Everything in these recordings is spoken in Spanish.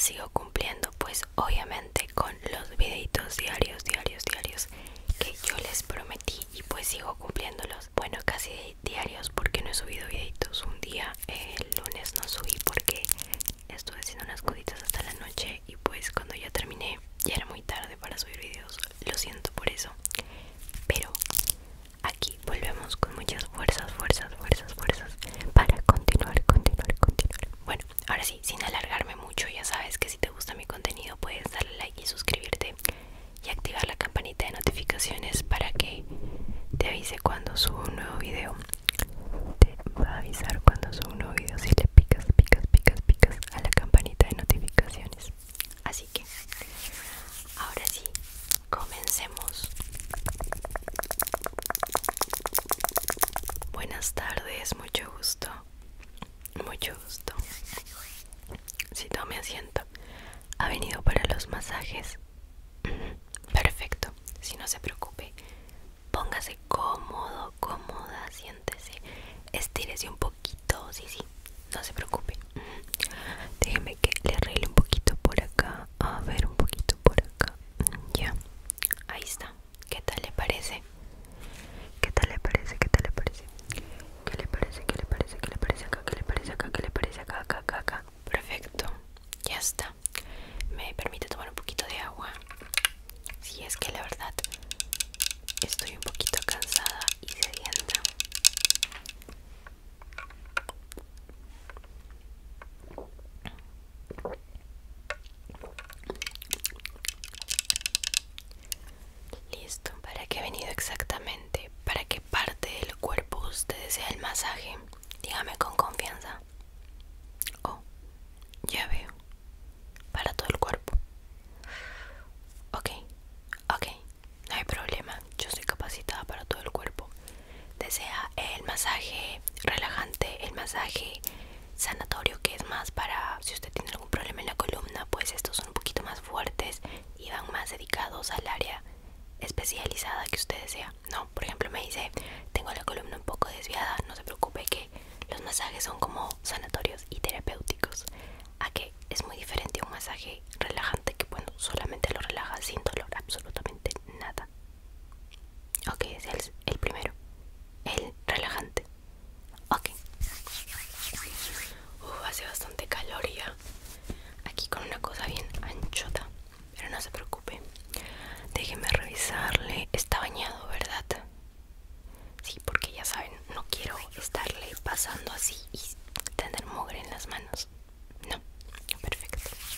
sigo cumpliendo pues obviamente con los videitos diarios que yo les prometí y pues sigo cumpliéndolos. Bueno, casi diarios porque no he subido videitos. Un día, el lunes no subí porque estuve haciendo unas cositas hasta la noche y pues cuando ya terminé ya era muy tarde para subir videos. Lo siento por eso. Pero aquí volvemos con muchas fuerzas para continuar. Bueno, ahora sí, sin alargarme mucho, ya sabes que si te gusta mi contenido puedes darle like y suscribirte y activar la campanita de notificaciones para que te avise cuando subo un nuevo video. Te va a avisar cuando subo un nuevo video si le picas a la campanita de notificaciones. Así que ahora sí, comencemos. Buenas tardes, mucho gusto. Si tome asiento. ¿Ha venido para los masajes? Perfecto, si no se preocupe. Póngase cómodo, cómoda, siéntese. Estírese un poquito, sí, no se preocupe. Déjeme que le arregle un poquito por acá. A ver, un poquito por acá. Ya, ahí está. ¿Qué tal le parece? ¿Qué tal le parece? ¿Qué tal le parece? ¿Qué le parece? ¿Qué le parece? ¿Qué le parece acá? ¿Qué le parece acá? ¿Qué le parece acá? Acá. Perfecto, ya está. ¿Me permite tomar un poquito de agua? Si es que la verdad estoy un poquito cansada y sedienta. Listo. ¿Para qué he venido exactamente? ¿Para qué parte del cuerpo usted desea el masaje? Dígame con confianza. Oh, ya veo. Para todo el cuerpo. Ok, no hay problema. Yo estoy capacitada para todo el cuerpo. ¿Desea el masaje relajante, el masaje sanatorio, que es más para si usted tiene algún problema en la columna? Pues estos son un poquito más fuertes y van más dedicados al área especializada que usted desea. No, por ejemplo me dice, tengo la columna un poco desviada. No se preocupe que los masajes son como sanatorios y terapéuticos. A que es muy diferente a un masaje relajante que bueno, solamente lo relaja sin dolor, absolutamente nada. Ok, es el primero, el relajante. Ok. Hace bastante calor ya. Aquí con una cosa bien anchota. Pero no se preocupe. Déjeme revisarle. Está bañado, ¿verdad? Sí, porque ya saben, no quiero estarle pasando así y tener mugre en las manos. No. Perfecto.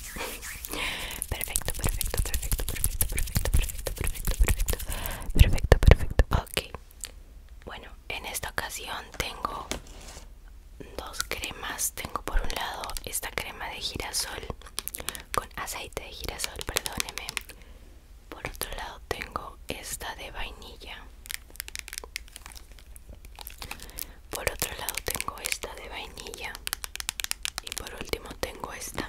Perfecto. Ok. Bueno, en esta ocasión tengo dos cremas. Tengo por un lado esta crema de girasol con aceite de girasol, perdóneme. Por otro lado tengo esta de vainilla. Por otro lado tengo esta de vainilla. Y por último tengo esta.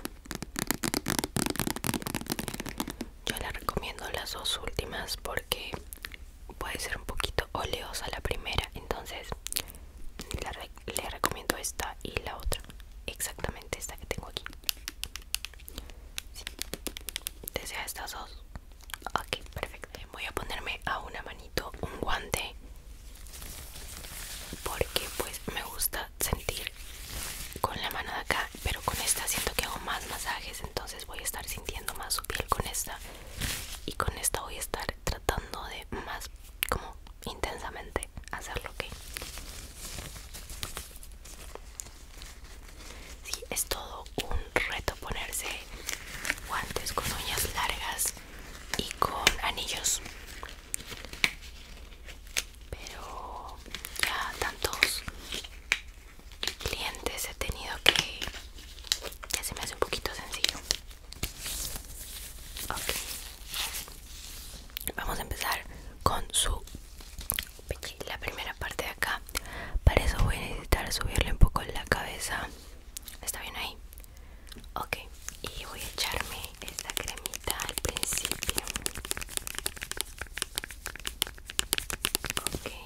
Yo le recomiendo las dos últimas porque puede ser un poquito oleosa la primera. Entonces le recomiendo esta y la otra. Exactamente esta que tengo aquí. Sí. ¿Desea estas dos? Ok, perfecto. Voy a ponerme a una manito un guante porque pues me gusta sentir con la mano de acá, pero con esta siento que hago más masajes, entonces voy a estar sintiendo más su piel con esta, y con esta voy a estar tratando de más como intensamente hacerlo, ¿ok? Sí, es todo un reto ponerse guantes con uñas largas y con anillos, pero ya tantos clientes he tenido que ya se me hace un poquito sencillo. Ok, vamos a empezar con su pecho, la primera parte de acá. Para eso voy a necesitar subirle un poco la cabeza. ¿Está bien ahí? Ok, y voy a echarme esta cremita al principio. Ok.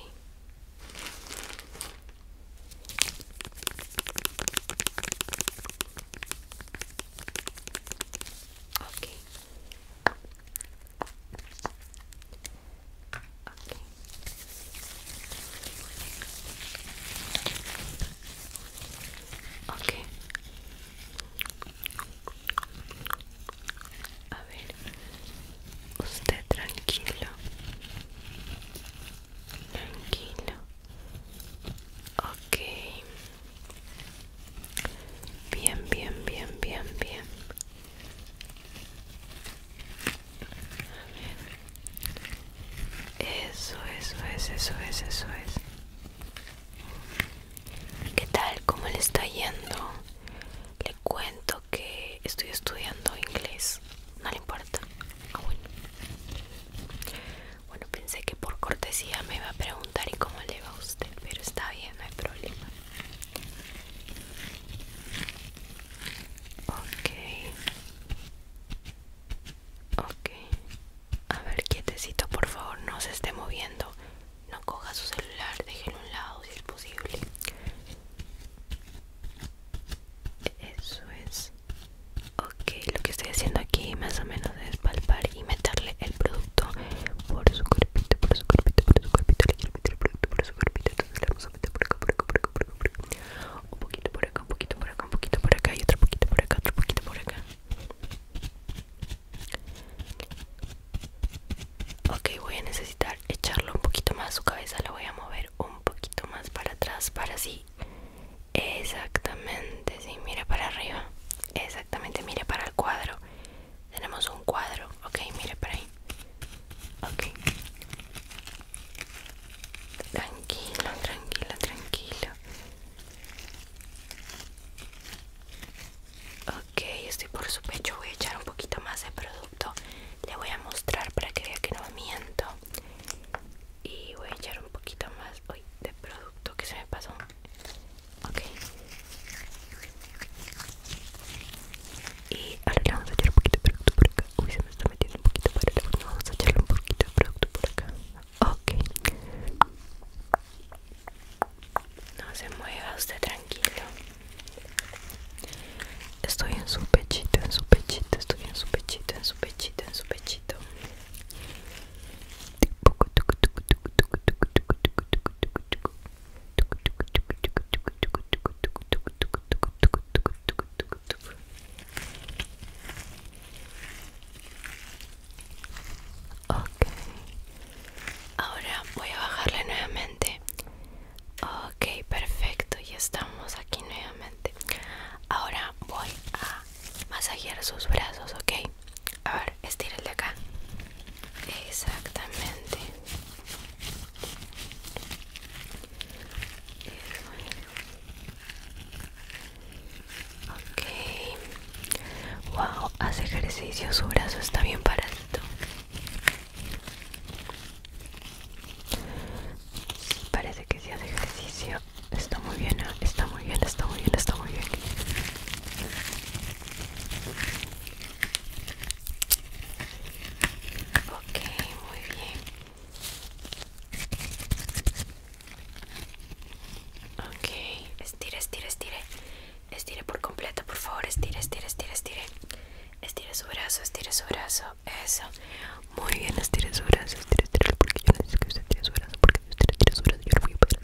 por su pecho voy a echar un poquito más de producto. Le voy a mostrar para que vea que no miento. Y voy a echar un poquito más de producto que se me pasó. Ok. Y ahora le vamos a echar un poquito de producto por acá. Uy, se me está metiendo un poquito para el lado. Vamos a echarle un poquito de producto por acá. Ok. No se mueva usted, tranquilo. Estoy en su pechito, en su pechito. Estoy en su pechito, en su pechito, en su pechito. Ok, ahora voy a bajarle nuevamente. Ok, perfecto, ya estamos aquí nuevamente. Ahora voy a masajear sus brazos, ok. A ver, estírale acá. Exactamente. Ok. Wow, hace ejercicio, su brazo está bien paradito. Sí, parece que sí hace ejercicio. Está muy bien, está muy bien, está muy bien, está muy bien. Ok, muy bien. Ok, estire, estire, estire. Estire por completo, por favor. Estire, estire, estire, estire. Estire su brazo, estire su brazo. Eso. Muy bien, estire su brazo, estire, estire. Porque yo necesito que usted tire su brazo. Porque usted tire su brazo, yo no voy a poder.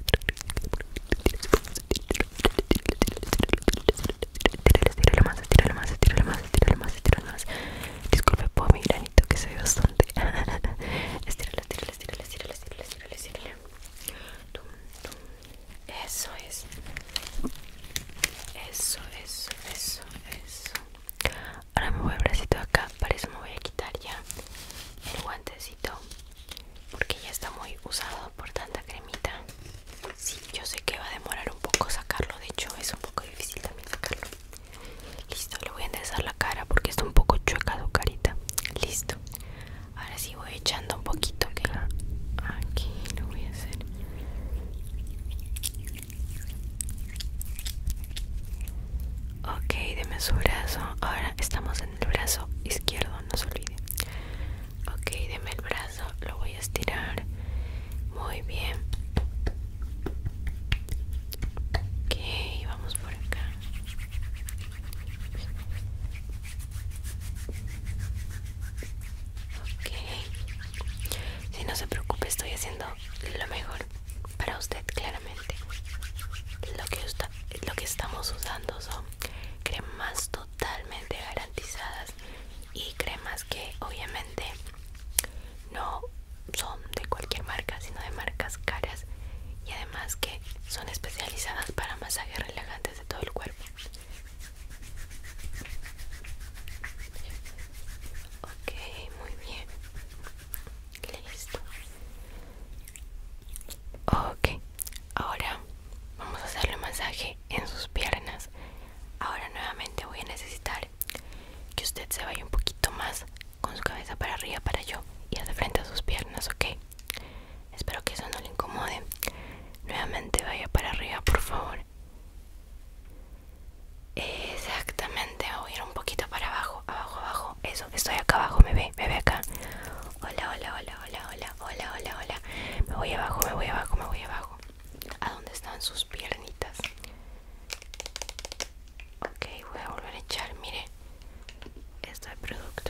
Estírale más, estírale más, estírale más, estírale más, estírale más. Disculpe por mi granito que se ve bastante. Estírale, estírale, estírale, estírale, estírale, estírale, estírale. Tum, tum. Eso es. Eso, eso, eso, eso. Ahora me voy el bracito de acá. Para eso me voy a quitar ya el guantecito, porque ya está muy usado por tanta cremita. Sí, yo sé que va a demorar un poco sacarlo. De hecho, es un poco difícil también sacarlo. Listo, le voy a enderezar la cara porque está un poco chueca su carita. Listo. Ahora sí voy echando un poquito acá. Aquí lo voy a hacer. Ok, deme su brazo. Ahora estamos en el brazo izquierdo, no se olvide. Ok, deme el brazo, lo voy a estirar. Muy bien. Ok, vamos por acá. Ok. Si no se preocupe, estoy haciendo lo mejor para usted, claramente. Lo que estamos usando son cremas totalmente garantizadas y cremas que obviamente no son de cualquier marca, sino de marcas caras, y además que son especializadas para masajes relajantes de todo el cuerpo. Ok, muy bien. Listo. Ok, ahora vamos a hacerle masaje en sus piernas. Ahora nuevamente voy a necesitar que usted se vaya un poquito más con su cabeza para arriba, para yo, y de frente a sus piernas, ok. Espero que eso no le incomode. Nuevamente vaya para arriba, por favor. Exactamente, voy a ir un poquito para abajo, abajo, abajo. Eso, estoy acá abajo, me ve acá. Hola, hola, hola, hola, hola, hola, hola, hola. Me voy abajo, me voy abajo, me voy abajo. ¿A dónde están sus piernitas? Ok, voy a volver a echar, mire. Esto de producto.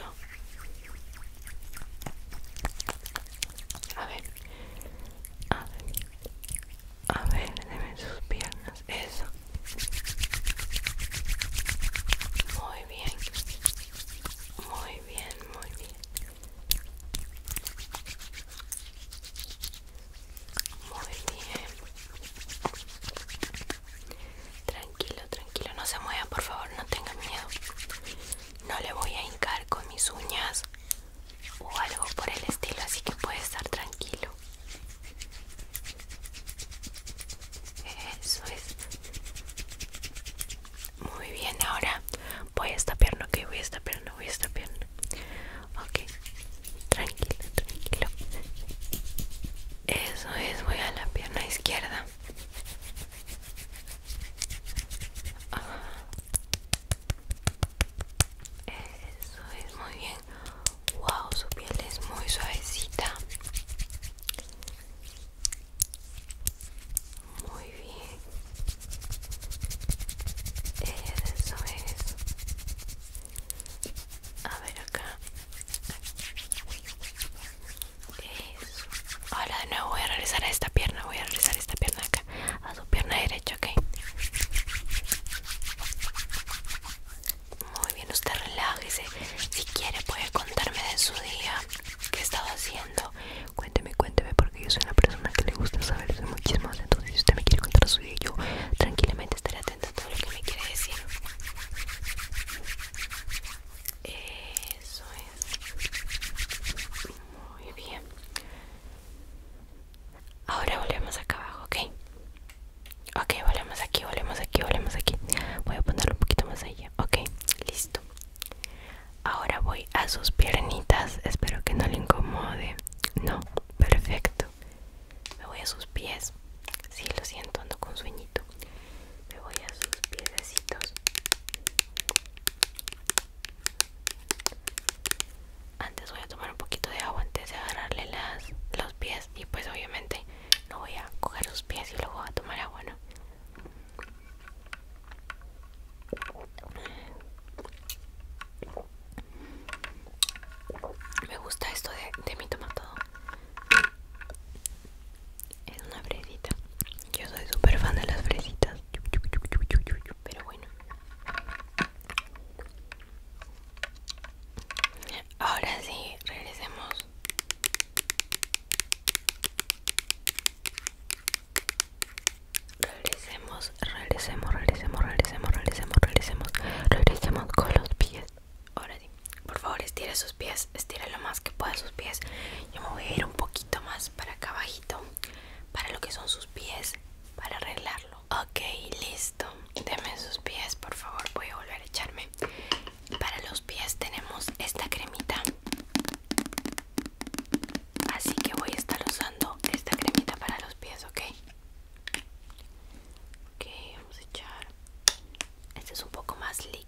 A ver. A ver. A ver, deme sus piernas. Eso. Muy bien. Muy bien, muy bien. Muy bien. Tranquilo, tranquilo. No se mueva, por favor. No tenga miedo. No le voy a hincar con mis uñas o algo por el estilo, así que puede estar tranquilo. Eso es. Muy bien, ahora voy a esta pierna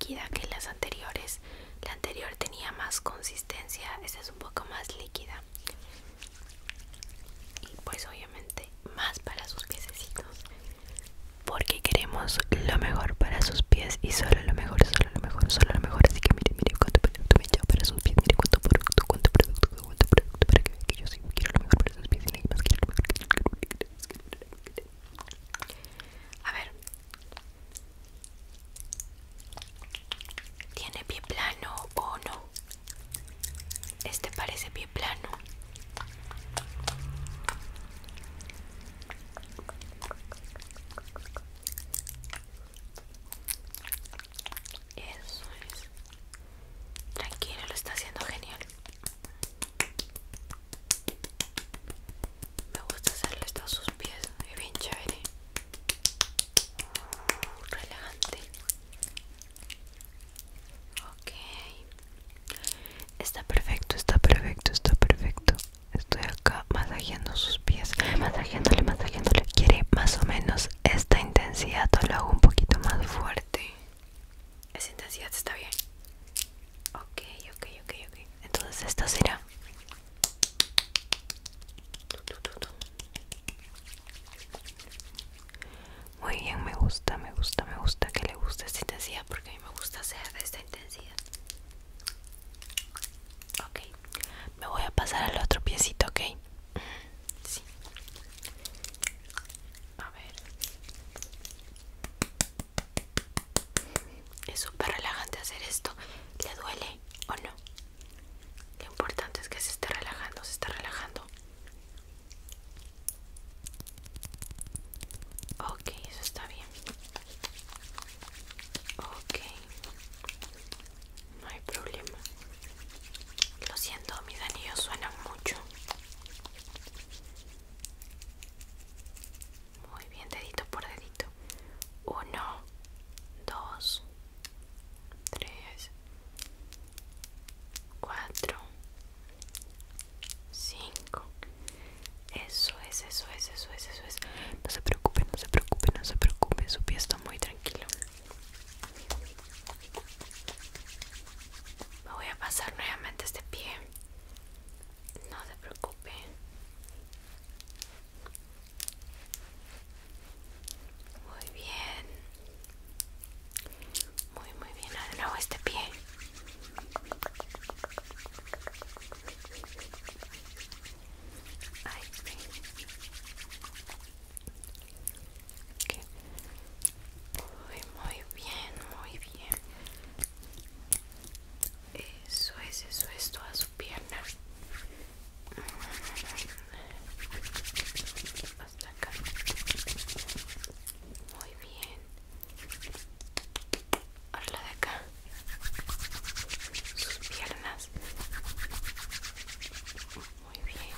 líquida que las anteriores. La anterior tenía más consistencia, esta es un poco más líquida. Y pues obviamente más para sus piececitos, porque queremos lo mejor para sus pies y solo lo mejor, solo lo mejor, solo lo mejor. Así que mire cuánto producto me he echado para sus pies, mire cuánto producto, para que vean que yo sí quiero lo mejor para sus pies y nadie más quiere lo mejor. A ver, ¿tiene pie plano o no? Este parece pie plano. Eso es. Tranquilo, lo está haciendo genial. Me gusta hacerle esto a sus pies, es bien chévere. Relajante. Ok. Está perfecto, está perfecto, está perfecto. Estoy acá masajeando sus pies, masajeándole, masajeándole. ¿Quiere más o menos esta intensidad o lo hago un poquito más fuerte? Esa intensidad está bien. Ok. Entonces esta será. Muy bien, me gusta que le guste esta intensidad, porque a mí me gusta hacer de esta intensidad. Ok, me voy a pasar al otro piecito, ok. Sí. A ver. Es súper relajante hacer esto. ¿Le duele o no? Lo importante es que se esté relajando, se está relajando. Ok, eso está bien. Ok, no hay problema. Lo siento, mis anillos suenan mucho. Muy bien, dedito por dedito. 1, 2, 3, 4, 5. Eso es. No se preocupe, su pie está muy tranquilo. Me voy a pasar nuevamente este pie. No se preocupe. Muy bien. Muy bien. De nuevo este pie. Ay, sí. Okay. Muy bien. Eso es toda su pierna. Hasta acá. Muy bien. Ahora la de acá. Sus piernas. Muy bien.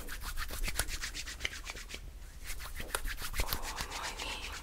Muy bien.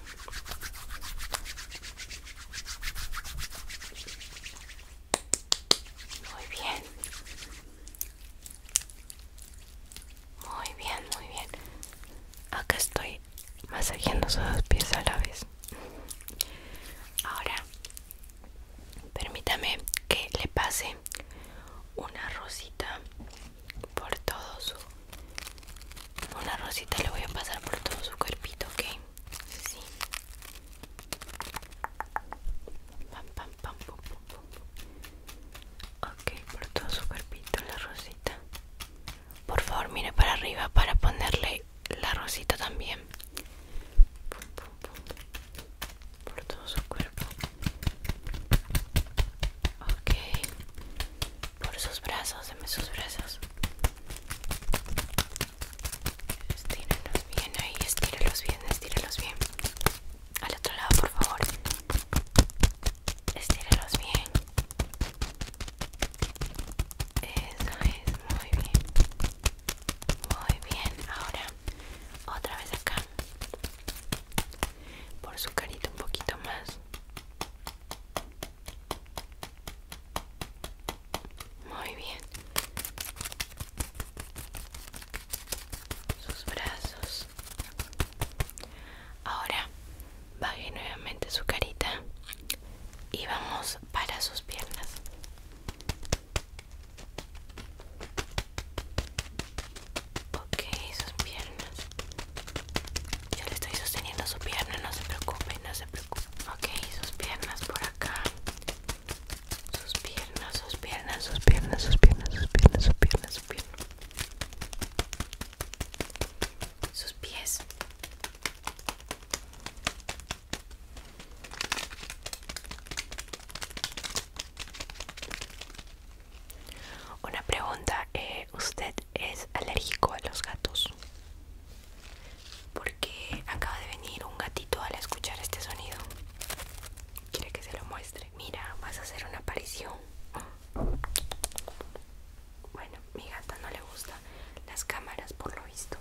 Muy bien. Acá estoy masajeando sus dos pies a la vez. Ahora, permítame que le pase una rosita por todo su... Una rosita le voy a pasar por todo su cuerpito, ¿ok? Sí. Pum. Ok, por todo su cuerpito la rosita. Por favor, mire para arriba para ponerle la rosita también. Pum. Por todo su cuerpo. Ok. Por sus brazos, deme sus brazos. Estírelos bien ahí, estírelos bien. Al otro lado, por favor. Estírelos bien. Eso es, muy bien. Ahora, otra vez acá. Por su carita un poquito más. Muy bien. Sus brazos. Ahora baje nuevamente su carita y vamos para sus vas a hacer una aparición. Bueno, mi gata no le gusta las cámaras por lo visto.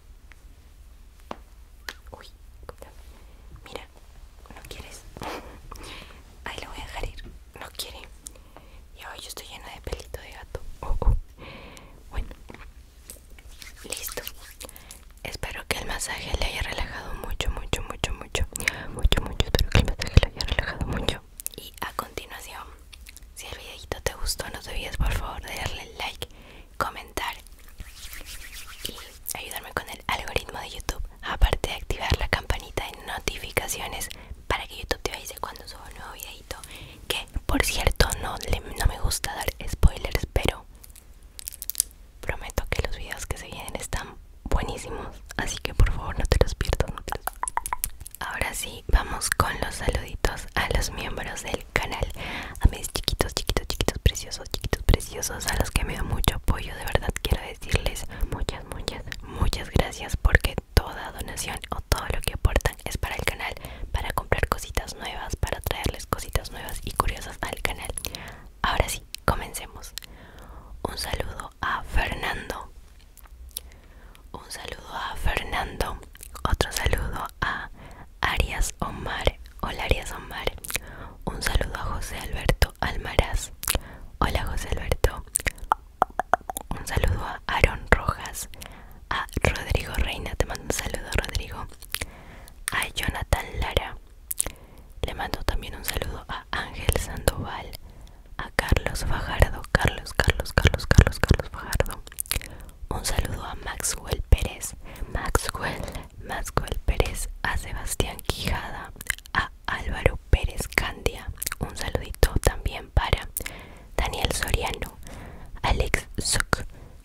Uy, mira, no quieres. Ahí lo voy a dejar ir. No quiere. Y hoy yo estoy llena de pelito de gato. Bueno, listo. Espero que el masaje le haya relajado mucho, mucho, mucho, mucho. Mucho, mucho. Espero que el masaje le haya relajado mucho. Y a continuación, si el videito te gustó, no te olvides por favor de darle like, comentar y ayudarme con el algoritmo de YouTube. Aparte de activar la campanita de notificaciones para que YouTube te avise cuando suba un nuevo videito. Que por cierto no me gusta dar spoilers, pero prometo que los videos que se vienen están buenísimos. Así que por favor no te los pierdas, no te los... Ahora sí, vamos con los saluditos a los miembros del canal, a mis chiquitos, chiquitos, chiquitos preciosos, chiquitos preciosos, a los que me dan mucho apoyo. De verdad quiero decirles muchas, muchas, muchas gracias, porque toda donación o todo lo que aportan es para el canal, para comprar cositas nuevas, para traerles cositas nuevas y curiosas al canal. Ahora sí, comencemos. Un saludo a Fernando. Un saludo a Fernando. Otro saludo a Arias Omar. Hola Arias Omar. Un saludo a José Alberto Almaraz. Hola José Alberto. Un saludo a Aaron Rojas. A Rodrigo Reina, te mando un saludo Rodrigo. A Jonathan Lara. Le mando también un saludo a Ángel Sandoval. A Carlos Fajardo. Carlos Fajardo. Un saludo a Maxwell Pérez. Maxwell Pérez. A Sebastián Quijada. A Álvaro Pérez Candia. Un saludito también para Daniel Soriano. Alex Zuc.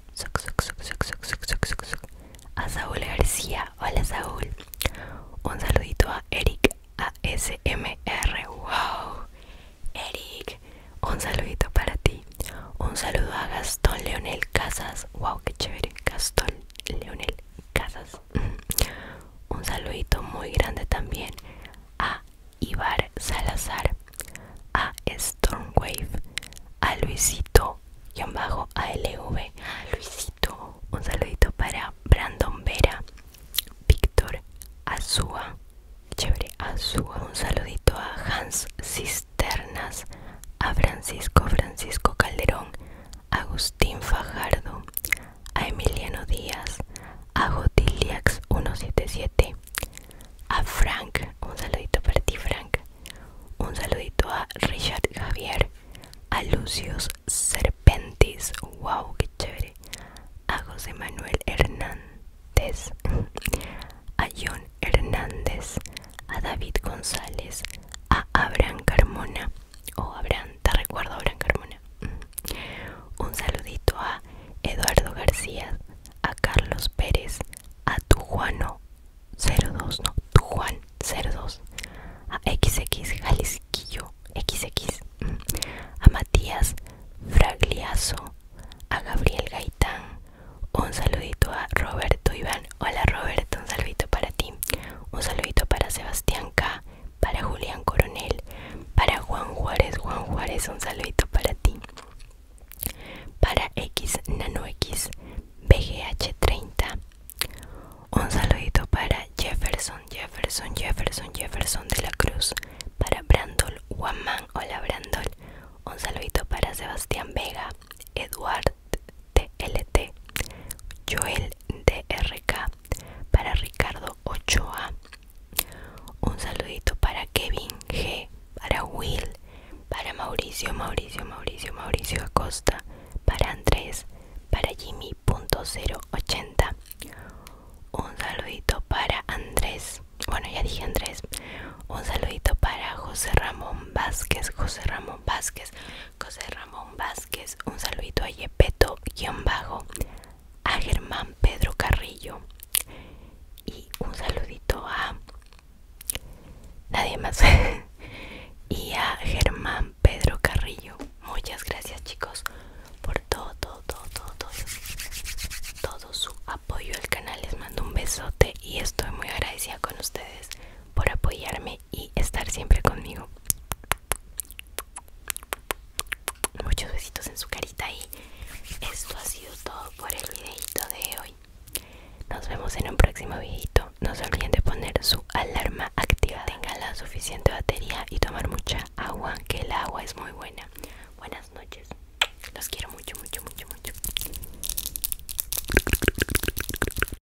A Saúl García. Hola Saúl. Un saludito a Eric ASMR. Wow, Eric, un saludito para ti. Un saludo a Gastón Leonel Casas. Wow, qué chévere, Gastón Leonel Casas. Un saludito muy grande también a Ibar Salazar, a Stormwave, a Luisito ALV. Luisito, un saludito para Brandon Vera, Víctor Azúa, chévere Azúa. Un saludito a Hans Cisternas, a Francisco Calderón, a Agustín Fajardo, a Emiliano Díaz, a Gotiliax 177, a Frank, un saludito para ti Frank. Un saludito a Richard Javier, a Lucius Serpentis, wow, qué chévere. A José Manuel Hernández, a John Hernández, a David González, a Abraham Carmona. Abraham, te recuerdo Abraham Carmona. Un saludito a Eduardo García, a Carlos Pérez, a Tujuano 02, no, Tujuan 02, a XX Jalisquillo XX, a Matías Fragliazo, a Gabriel Gaitán. Un saludito a Roberto Iván. Hola Roberto, un saludito para ti. Un saludito para Sebastián K, para Julián Coronel, para Juan Juárez, un saludito para ti. Para X Nano X BGH30. Un saludito para Jefferson de la Cruz, para Brandol Guamán. Hola Brandol. Un saludito para Sebastián Vega, Eduard TLT, Joel DRK, para Ricardo Ochoa. Un saludito para Kevin G, para Will, para Mauricio Acosta, para Andrés, para Jimmy.080. Un saludito para Andrés, bueno ya dije Andrés. Un saludito para José Ramón Vázquez. Un saludito a Yepeto a Germán Pedro Carrillo. Y un saludito a nadie más. Y a Germán Pedro Carrillo. Muchas gracias chicos por todo su apoyo al canal. Les mando un besote y estoy muy agradecida con ustedes por apoyarme y estar siempre conmigo. ahí, esto ha sido todo por el videito de hoy. Nos vemos en un próximo videito. No se olviden de